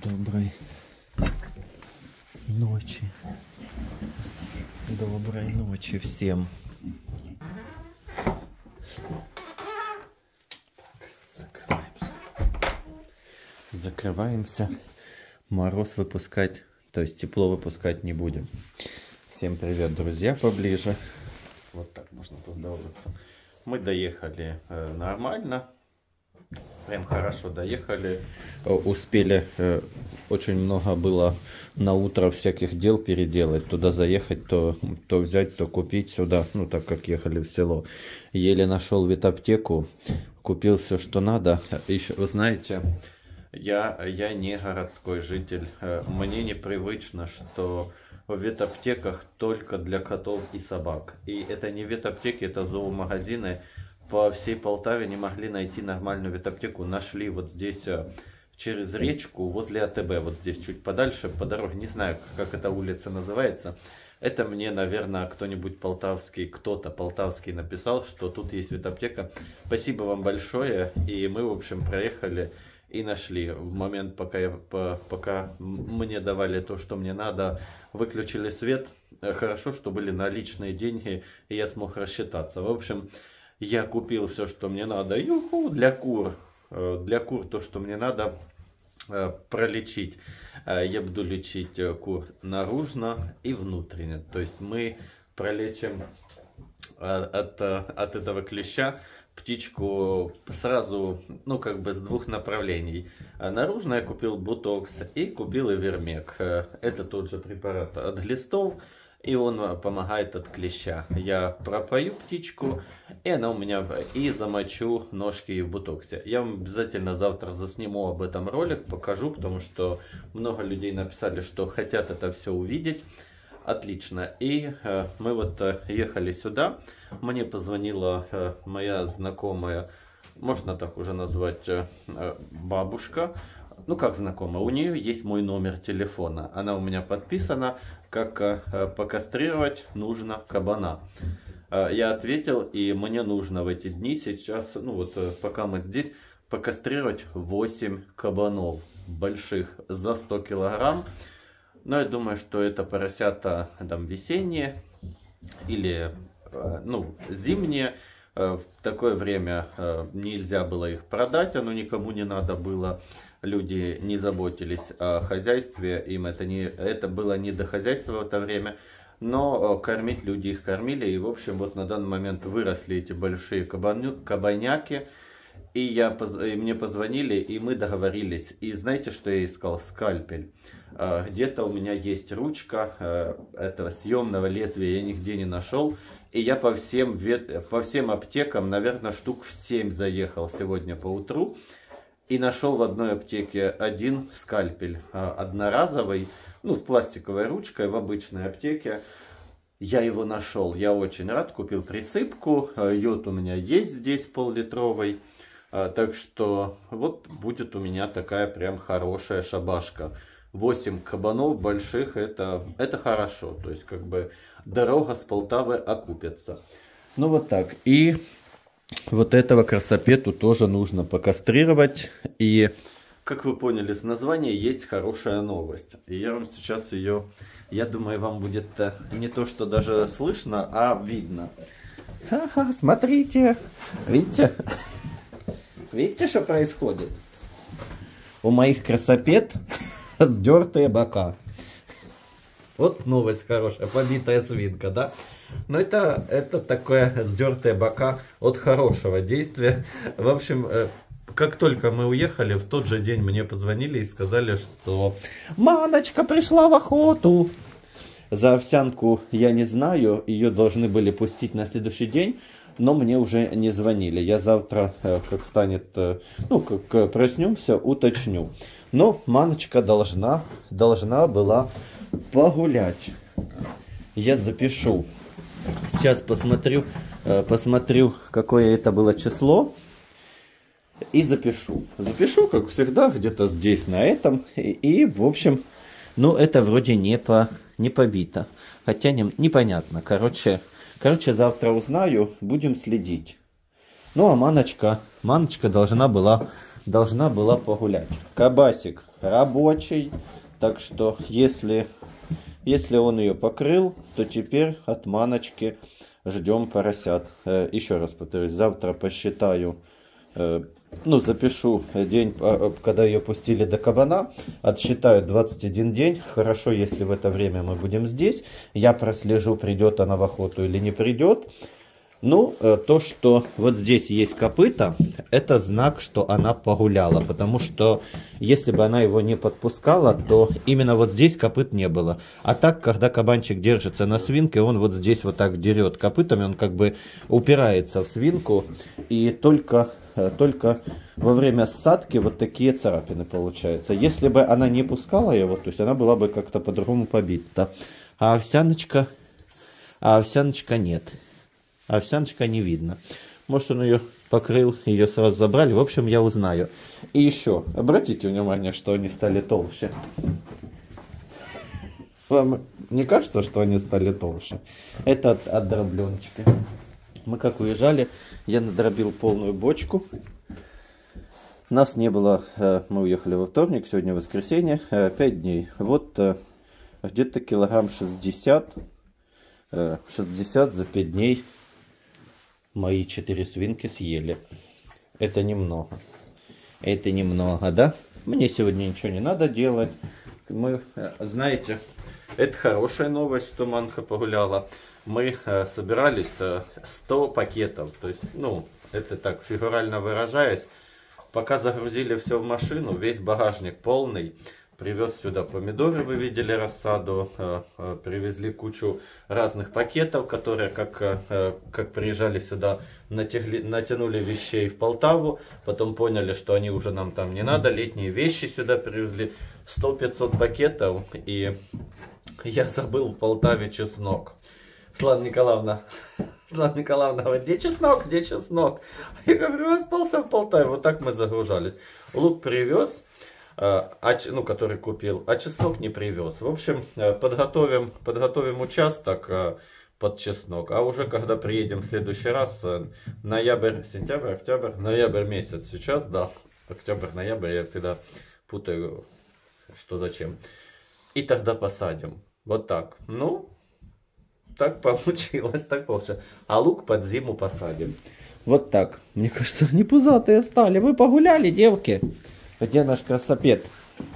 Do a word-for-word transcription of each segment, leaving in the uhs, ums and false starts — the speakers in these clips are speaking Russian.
Доброй ночи. Доброй ночи всем. Закрываемся. Закрываемся. Мороз выпускать, то есть тепло выпускать не будем. Всем привет, друзья, поближе. Вот так можно поздороваться. Мы доехали э, нормально. Прям хорошо доехали, успели, очень много было на утро всяких дел переделать, туда заехать, то, то взять, то купить сюда, ну так как ехали в село. Еле нашел ветаптеку, купил все, что надо. Еще, вы знаете, я, я не городской житель, мне непривычно, что в ветаптеках только для котов и собак. И это не ветаптеки, это зоомагазины. По всей Полтаве не могли найти нормальную ветаптеку. Нашли вот здесь через речку возле АТБ, вот здесь чуть подальше по дороге. Не знаю, как эта улица называется. Это мне, наверное, кто-нибудь полтавский, кто-то полтавский написал, что тут есть ветаптека. Спасибо вам большое. И мы, в общем, проехали и нашли. В момент, пока, я, пока мне давали то, что мне надо, выключили свет. Хорошо, что были наличные деньги, и я смог рассчитаться. В общем, я купил все, что мне надо. Юху, для кур. Для кур то, что мне надо пролечить. Я буду лечить кур наружно и внутренне. То есть мы пролечим от, от этого клеща птичку сразу, ну как бы с двух направлений. Наружно я купил ботокс и купил ивермек. Это тот же препарат от глистов. И он помогает от клеща. Я пропою птичку, и она у меня, и замочу ножки в ботоксе. Я вам обязательно завтра засниму об этом ролик, покажу, потому что много людей написали, что хотят это все увидеть. Отлично. И э, мы вот э, ехали сюда. Мне позвонила э, моя знакомая, можно так уже назвать, э, бабушка. Ну, как знакомая, у нее есть мой номер телефона. Она у меня подписана, как э, покастрировать нужно кабана. Э, я ответил, и мне нужно в эти дни сейчас, ну вот э, пока мы здесь, покастрировать восемь кабанов больших за сто килограмм. Но я думаю, что это поросята там весенние или э, ну, зимние. В такое время нельзя было их продать, оно никому не надо было. Люди не заботились о хозяйстве, им это, не, это было не до хозяйства в это время. Но кормить люди их кормили. И в общем вот на данный момент выросли эти большие кабаню, кабаняки. И, я, и мне позвонили, и мы договорились. И знаете, что я искал? Скальпель. Где-то у меня есть ручка этого съемного лезвия, я нигде не нашел. И я по всем, по всем аптекам, наверное, штук в семь заехал сегодня по утру. И нашел в одной аптеке один скальпель одноразовый, ну, с пластиковой ручкой в обычной аптеке. Я его нашел, я очень рад, купил присыпку. Йод у меня есть здесь пол-литровый. Так что вот будет у меня такая прям хорошая шабашка. восемь кабанов больших, это, это хорошо. То есть как бы дорога с Полтавы окупится. Ну вот так. И вот этого красопету тоже нужно покастрировать. И как вы поняли с названия, есть хорошая новость. И я вам сейчас ее, я думаю, вам будет не то, что даже слышно, а видно. Ха-ха, смотрите. Видите? Видите, что происходит? У моих красопет сдертые бока. Вот новость хорошая, побитая свинка, да? Но это, это такое сдертые бока от хорошего действия. В общем, как только мы уехали, в тот же день мне позвонили и сказали, что Маночка пришла в охоту. За овсянку я не знаю, ее должны были пустить на следующий день. Но мне уже не звонили. Я завтра, как станет, ну, как проснемся, уточню. Но Маночка должна, должна была погулять. Я запишу. Сейчас посмотрю, посмотрю, какое это было число. И запишу. Запишу, как всегда, где-то здесь, на этом. И, и в общем, ну, это вроде не, по, не побито. Хотя не, непонятно. Короче... Короче, завтра узнаю, будем следить. Ну, а Маночка, Маночка должна была должна была погулять. Кабасик рабочий, так что если, если он ее покрыл, то теперь от маночки ждем поросят. Э, еще раз повторюсь, завтра посчитаю, э, ну запишу день, когда ее пустили до кабана, отсчитаю двадцать один день. Хорошо, если в это время мы будем здесь, я прослежу, придет она в охоту или не придет. Ну, то, что вот здесь есть копыта, это знак, что она погуляла. Потому что, если бы она его не подпускала, то именно вот здесь копыт не было. А так, когда кабанчик держится на свинке, он вот здесь вот так дерет копытами, он как бы упирается в свинку. И только, только во время ссадки вот такие царапины получаются. Если бы она не пускала его, то есть она была бы как-то по-другому побита. А овсяночка, а овсяночка нет. Овсяночка не видно. Может, он ее покрыл, ее сразу забрали. В общем, я узнаю. И еще, обратите внимание, что они стали толще. Вам не кажется, что они стали толще? Это от, от дробленчика. Мы как уезжали, я надробил полную бочку. Нас не было, мы уехали во вторник, сегодня воскресенье, пять дней. Вот где-то килограмм шестьдесят, шестьдесят за пять дней. Мои четыре свинки съели. Это немного. Это немного, да? Мне сегодня ничего не надо делать. Мы, знаете, это хорошая новость, что Манка погуляла. Мы э, собирались э, сто пакетов. То есть, ну, это так, фигурально выражаясь. Пока загрузили все в машину, весь багажник полный. Привез сюда помидоры, вы видели рассаду, привезли кучу разных пакетов, которые, как, как приезжали сюда, натягли, натянули вещей в Полтаву, потом поняли, что они уже нам там не надо, летние вещи сюда привезли, сто-пятьсот пакетов, и я забыл в Полтаве чеснок. Светлана Николаевна, Светлана Николаевна, где чеснок, где чеснок? Я говорю, остался в Полтаве, вот так мы загружались. Лук привез. А, ну, который купил, а чеснок не привез. В общем, подготовим, подготовим участок под чеснок. А уже когда приедем в следующий раз, ноябрь, сентябрь, октябрь, ноябрь месяц сейчас, да, октябрь, ноябрь, я всегда путаю, что зачем. И тогда посадим. Вот так. Ну, так получилось, так получилось. А лук под зиму посадим. Вот так. Мне кажется, они пузатые стали. Вы погуляли, девки? Где наш красопет?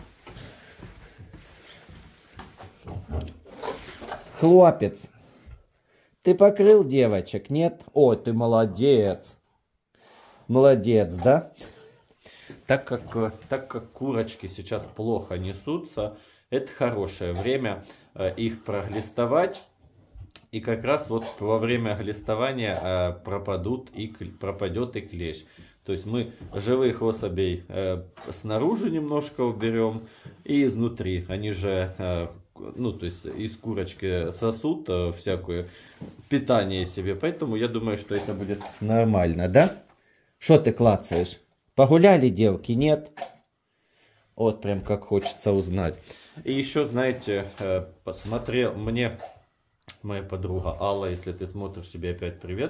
Хлопец. Ты покрыл девочек, нет? Ой, ты молодец. Молодец, да? Так как, так как курочки сейчас плохо несутся, это хорошее время их проглистовать. И как раз вот во время глистования пропадут и, пропадет и клещ. То есть мы живых особей э, снаружи немножко уберем и изнутри. Они же, э, ну то есть из курочки сосут э, всякое питание себе. Поэтому я думаю, что это будет нормально, да? Что ты клацаешь? Погуляли, девки, нет? Вот прям как хочется узнать. И еще, знаете, э, посмотрел, мне моя подруга Алла, если ты смотришь, тебе опять привет.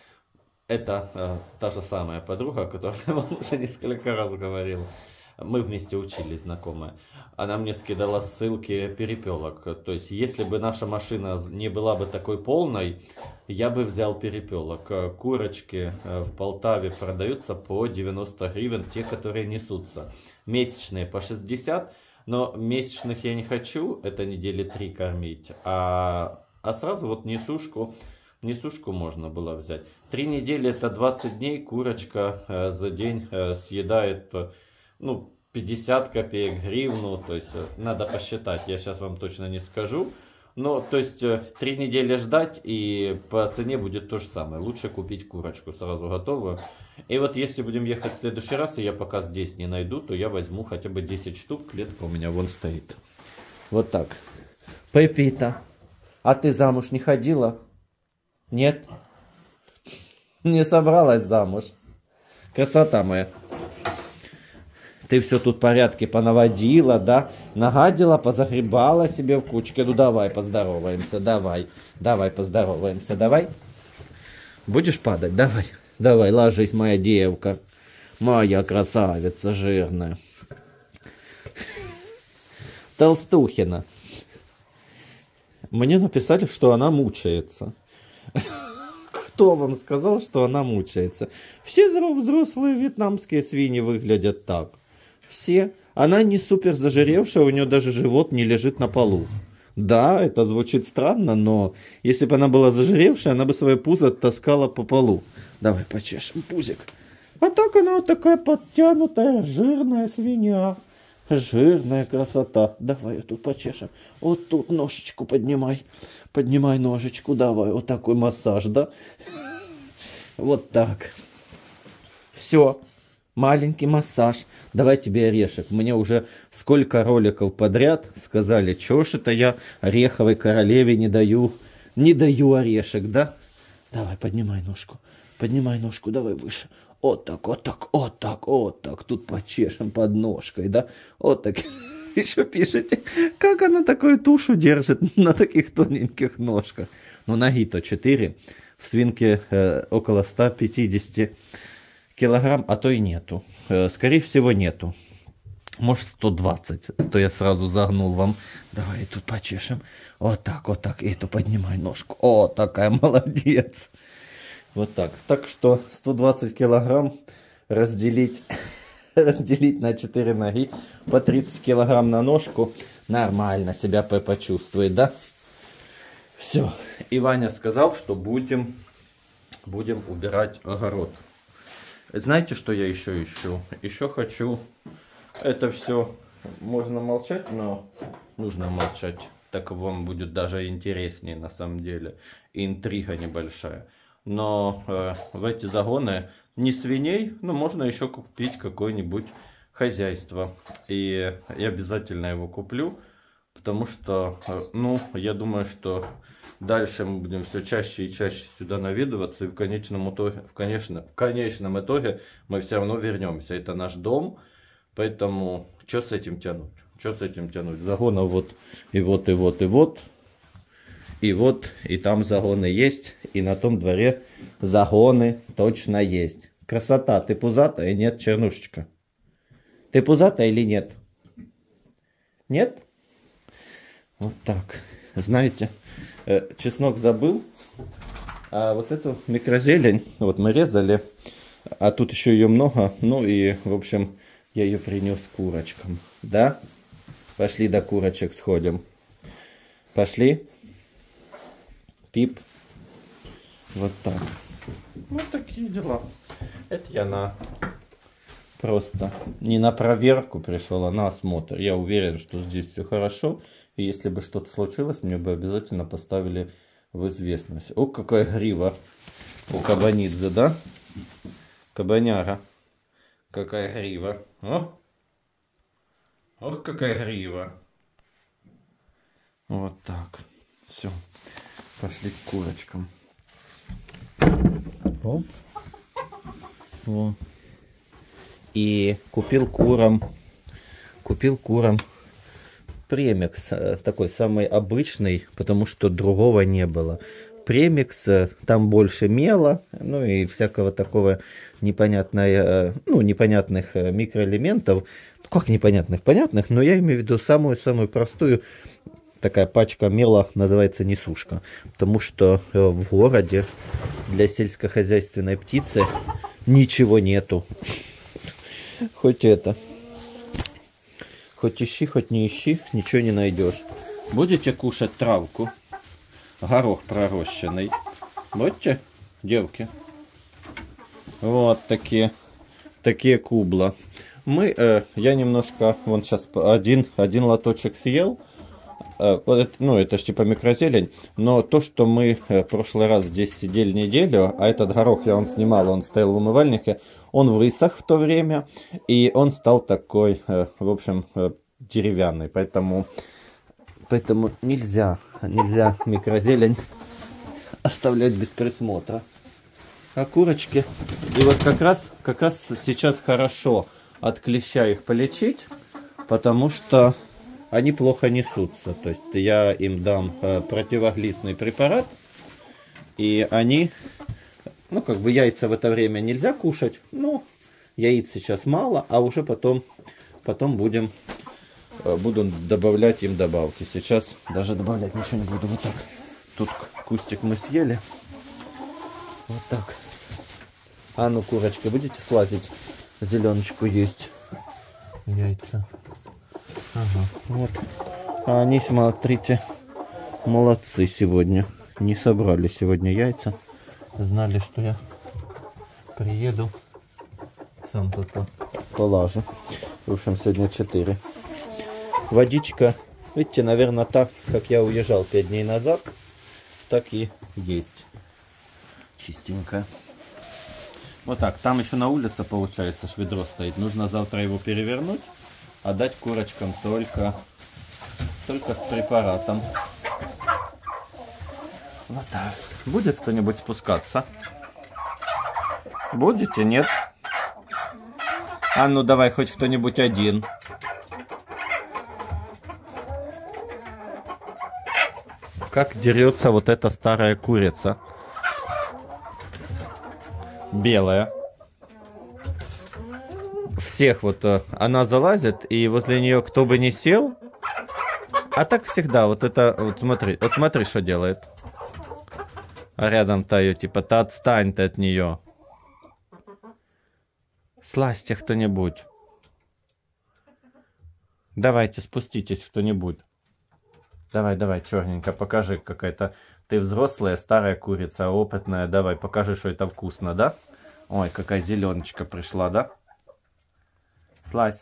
Это э, та же самая подруга, о которой я вам уже несколько раз говорил. Мы вместе учились, знакомые. Она мне скидала ссылки перепелок. То есть, если бы наша машина не была бы такой полной, я бы взял перепелок. Курочки в Полтаве продаются по девяносто гривен, те, которые несутся. Месячные по шестьдесят, но месячных я не хочу, это недели три кормить. А, а сразу вот несушку... Несушку можно было взять. Три недели это двадцать дней. Курочка э, за день э, съедает э, ну, пятьдесят копеек, гривну. То есть э, надо посчитать. Я сейчас вам точно не скажу. Но то есть э, три недели ждать и по цене будет то же самое. Лучше купить курочку сразу готовую. И вот если будем ехать в следующий раз, и я пока здесь не найду, то я возьму хотя бы десять штук. Клетка у меня вон стоит. Вот так. Пепита, а ты замуж не ходила? Нет? Не собралась замуж. Красота моя. Ты все тут порядки понаводила, да? Нагадила, позагребала себе в кучке. Ну давай поздороваемся, давай. Давай поздороваемся, давай. Будешь падать? Давай. Давай, ложись, моя девка. Моя красавица жирная. Толстухина. Мне написали, что она мучается. Кто вам сказал, что она мучается? Все взрослые вьетнамские свиньи выглядят так. Все. Она не супер зажиревшая, у нее даже живот не лежит на полу. Да, это звучит странно, но если бы она была зажиревшая, она бы свое пузо таскала по полу. Давай почешем пузик. А так она вот такая подтянутая, жирная свинья. Жирная красота. Давай тут почешем. Вот тут ножечку поднимай. Поднимай ножечку, давай. Вот такой массаж, да? Вот так. Все. Маленький массаж. Давай тебе орешек. Мне уже сколько роликов подряд сказали, чё ж это я ореховой королеве не даю. Не даю орешек, да? Давай, поднимай ножку. Поднимай ножку, давай выше. Вот так, вот так, вот так, вот так. Тут почешем под ножкой, да? Вот так. Еще пишите, как она такую тушу держит на таких тоненьких ножках. Ну, ноги-то четыре. В свинке э, около ста пятидесяти килограмм, а то и нету. Э, скорее всего, нету. Может, сто двадцать. То я сразу загнул вам. Давай тут почешем. Вот так, вот так. И эту поднимай ножку. О, такая молодец. Вот так. Так что сто двадцать килограмм разделить, разделить на четыре ноги. По тридцать килограмм на ножку. Нормально себя почувствует, да? Все. И Ваня сказал, что будем, будем убирать огород. Знаете, что я еще ищу? Еще хочу... Это все можно молчать, но нужно молчать. Так вам будет даже интереснее на самом деле. И интрига небольшая. Но э, в эти загоны не свиней, но можно еще купить какое-нибудь хозяйство. И я обязательно его куплю. Потому что, э, ну, я думаю, что дальше мы будем все чаще и чаще сюда наведываться. И в конечном итоге, в конечно, в конечном итоге мы все равно вернемся. Это наш дом. Поэтому, что с этим тянуть? Что с этим тянуть? Загона вот, и вот, и вот, и вот. И вот, и там загоны есть. И на том дворе загоны точно есть. Красота. Ты пузатая? Нет, чернушечка. Ты пузатая или нет? Нет? Вот так. Знаете, чеснок забыл. А вот эту микрозелень, вот мы резали. А тут еще ее много. Ну и, в общем... Я ее принес курочкам. Да? Пошли до курочек сходим. Пошли. Пип. Вот так. Вот такие дела. Это я на... Просто не на проверку пришел, а на осмотр. Я уверен, что здесь все хорошо. И если бы что-то случилось, мне бы обязательно поставили в известность. О, какая грива у кабанидзе, да? Кабаняра. Какая грива. О! Ох, какая грива. Вот так. Все. Пошли к курочкам. Оп. О. И купил курам. Купил курам премикс. Такой самый обычный, потому что другого не было. Премикс, там больше мела, ну и всякого такого непонятного, ну, непонятных микроэлементов. Ну, как непонятных? Понятных, но я имею в виду самую-самую простую. Такая пачка мела называется несушка. Потому что в городе для сельскохозяйственной птицы ничего нету. Хоть это. Хоть ищи, хоть не ищи, ничего не найдешь. Будете кушать травку? Горох пророщенный. Будьте, девки. Вот такие, такие кубла. Мы, э, я немножко, вон сейчас один, один лоточек съел. Э, вот, ну, это ж типа микрозелень. Но то, что мы э, в прошлый раз здесь сидели неделю, а этот горох я вам снимал, он стоял в умывальнике, он высох в то время. И он стал такой, э, в общем, э, деревянный. Поэтому... Поэтому нельзя, нельзя микрозелень оставлять без присмотра. А курочки, и вот как раз, как раз сейчас хорошо от клеща их полечить, потому что они плохо несутся. То есть я им дам э, противоглистный препарат, и они, ну как бы яйца в это время нельзя кушать, но Яиц сейчас мало, а уже потом, потом будем, буду добавлять им добавки. Сейчас даже добавлять ничего не буду. Вот так. Тут кустик мы съели. Вот так. А ну, курочка, будете слазить? Зеленочку есть. Яйца. Ага, вот. А они, смотрите, молодцы сегодня. Не собрали сегодня яйца. Знали, что я приеду. Сам тут полажу. В общем, сегодня четыре. Водичка, видите, наверное, так, как я уезжал пять дней назад, так и есть. Чистенькая. Вот так. Там еще на улице, получается, ведро стоит. Нужно завтра его перевернуть, а дать курочкам только, только с препаратом. Вот так. Будет кто-нибудь спускаться? Будете? Нет? А ну давай хоть кто-нибудь один. Как дерется вот эта старая курица. Белая. Всех вот она залазит, и возле нее кто бы ни сел. А так всегда. Вот это, вот смотри, вот смотри, что делает. А рядом-то ее, типа, ты отстань ты от нее. Слазьте кто-нибудь. Давайте, спуститесь кто-нибудь. Давай, давай, черненько, покажи какая-то. Ты взрослая, старая курица, опытная. Давай, покажи, что это вкусно, да? Ой, какая зеленочка пришла, да? Слазь.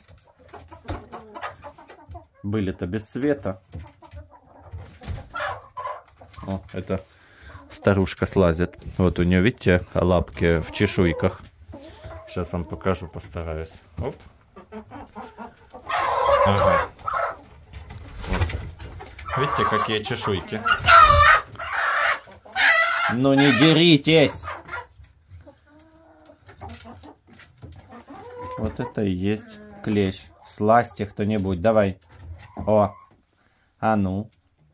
Были-то без света. О, это старушка слазит. Вот у нее, видите, лапки в чешуйках. Сейчас вам покажу, постараюсь. Оп. Ага. Вот. Видите, какие чешуйки? Ну не деритесь! Вот это и есть клещ. Слазьте кто-нибудь, давай. О, а ну.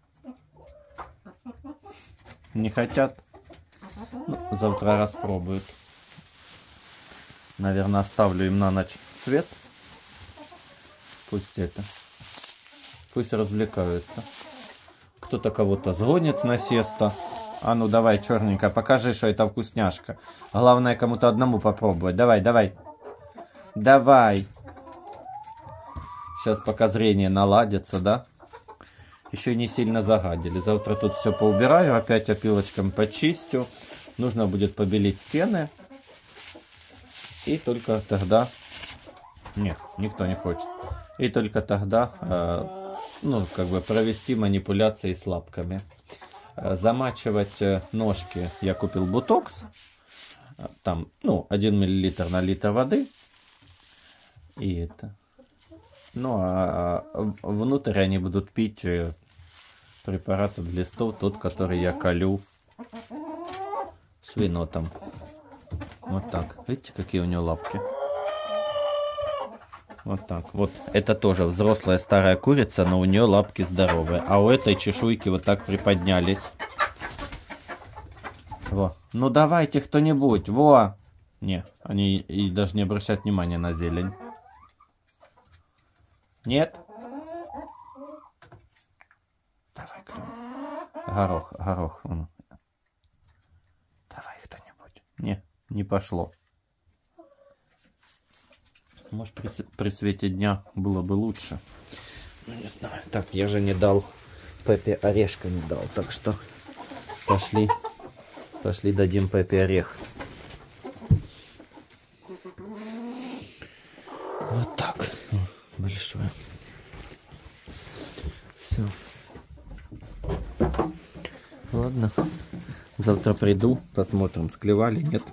Не хотят? Ну, завтра распробуют. Наверное, оставлю им на ночь свет. Пусть это. Пусть развлекаются. Кто-то кого-то сгонит на сесто. А ну давай, черненькая, покажи, что это вкусняшка. Главное, кому-то одному попробовать. Давай, давай. Давай. Сейчас пока зрение наладится, да? Еще не сильно загадили. Завтра тут все поубираю, опять опилочком почистю. Нужно будет побелить стены. И только тогда... Нет, никто не хочет. И только тогда, э, ну, как бы провести манипуляции с лапками. Э, замачивать э, ножки. Я купил бутокс. Там, ну, один миллилитр на литр воды. И это. Ну, а внутрь они будут пить э, препарат от глистов, тот, который я колю свинотом. Вот так. Видите, какие у нее лапки? Вот так. Вот это тоже взрослая старая курица, но у нее лапки здоровые. А у этой чешуйки вот так приподнялись. Во. Ну давайте кто-нибудь. Во. Не, они и даже не обращают внимания на зелень. Нет? Давай, клюв. Горох, горох. Давай кто-нибудь. Не, не пошло. Может, при, при свете дня было бы лучше. Ну, не знаю. Так, я же не дал Пепе орешка, не дал. Так что пошли, пошли дадим Пепе орех. Вот так. Большое. Все. Ладно. Завтра приду, посмотрим, склевали, нет.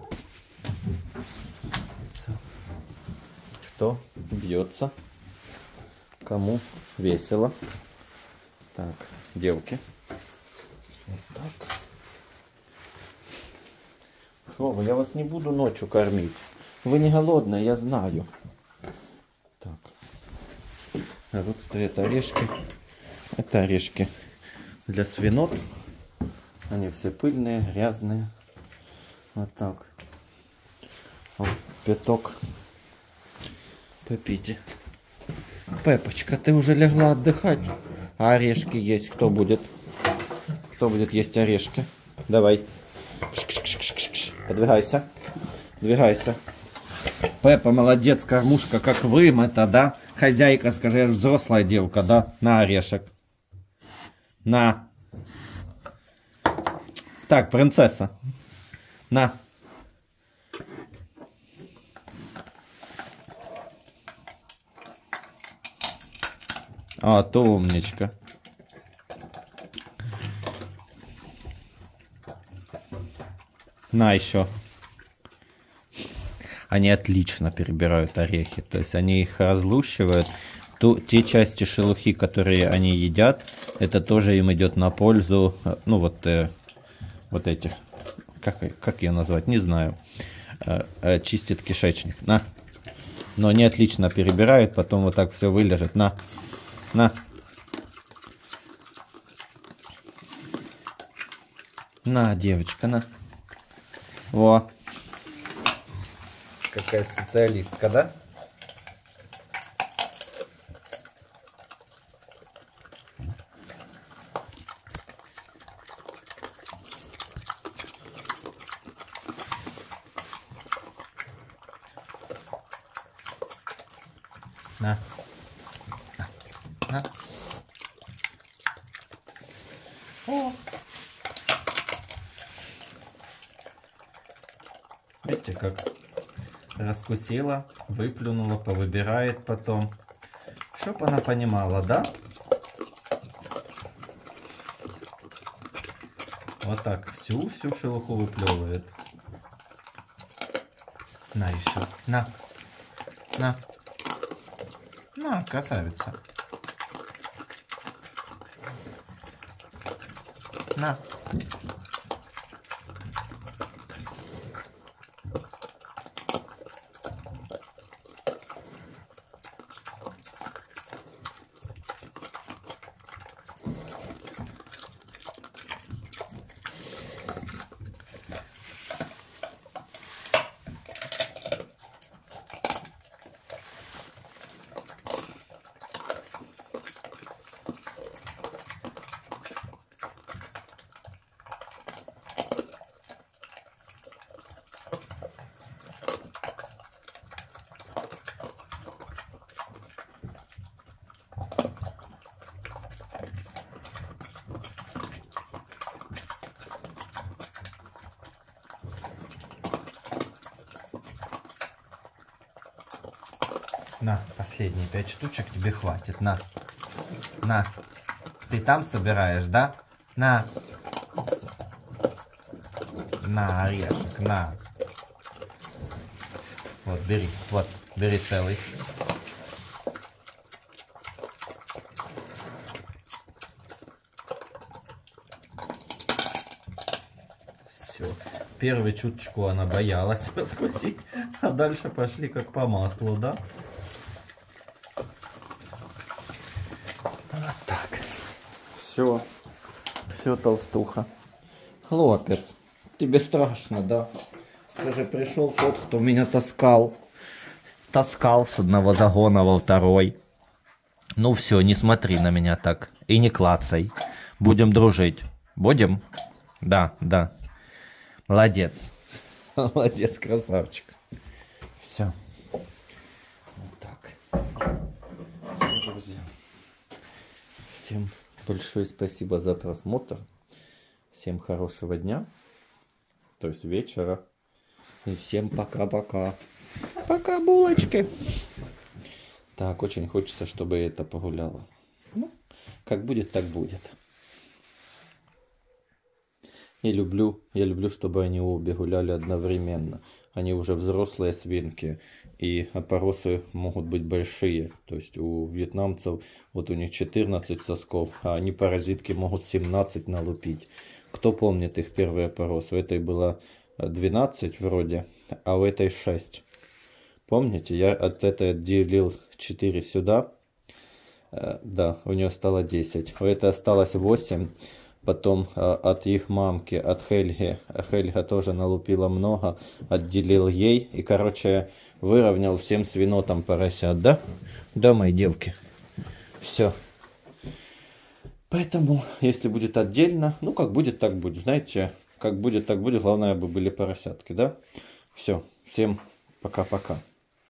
Кто бьется, кому весело. Так, девки. Вот так. Шо вы, я вас не буду ночью кормить. Вы не голодные, я знаю. Так. А вот стоят орешки. Это орешки для свинот. Они все пыльные, грязные. Вот так. Вот пяток Попейте. Пепочка, ты уже легла отдыхать? А орешки есть? Кто будет? Кто будет есть орешки? Давай. Подвигайся. Двигайся. Пеппа, молодец, кормушка, как вымыта, да? Хозяйка, скажи, я взрослая девка, да? На орешек. На. Так, принцесса. На. А, то умничка. На еще. Они отлично перебирают орехи. То есть они их разлущивают. Ту, те части шелухи, которые они едят, это тоже им идет на пользу. Ну вот, э, вот этих. Как, как ее назвать? Не знаю. Э, э, чистит кишечник. На. Но они отлично перебирают. Потом вот так все вылежит. На. На. На, девочка, на. Во. Какая специалистка, да? На. На. На. О. Видите, как раскусила, выплюнула, повыбирает потом. Чтоб она понимала, да? Вот так всю-всю шелуху выплевывает. На еще. На. На. На, красавица. На. На, последние пять штучек тебе хватит. На. На. Ты там собираешь, да? На. На, орешек, на. Вот, бери. Вот, бери целый. Все. Первую чуточку она боялась раскусить, а дальше пошли как по маслу, да? Вот так. Все. Все, толстуха. Хлопец, тебе страшно, да? Скажи, пришел тот, кто меня таскал. Таскал с одного загона во второй. Ну все, не смотри на меня так. И не клацай. Будем дружить. Будем? Да, да. Молодец. Молодец, красавчик. Все. Вот так. Все, друзья. Всем большое спасибо за просмотр. Всем хорошего дня. То есть вечера. И всем пока-пока. Пока, булочки. Так, очень хочется, чтобы это погуляло. Ну, как будет, так будет. И люблю, я люблю, чтобы они обе гуляли одновременно. Они уже взрослые свинки, и опоросы могут быть большие. То есть у вьетнамцев, вот у них четырнадцать сосков, а они паразитки могут семнадцать налупить. Кто помнит их первый опорос? У этой было двенадцать вроде, а у этой шесть. Помните, я от этой отделил четыре сюда. Да, у нее стало десять. У этой осталось восемь. Потом от их мамки, от Хельги. Хельга тоже налупила много. Отделил ей. И, короче, выровнял всем свинотам поросят, да? Да, мои девки. Все. Поэтому, если будет отдельно, ну, как будет, так будет. Знаете, как будет, так будет. Главное, бы были поросятки, да? Все. Всем пока-пока.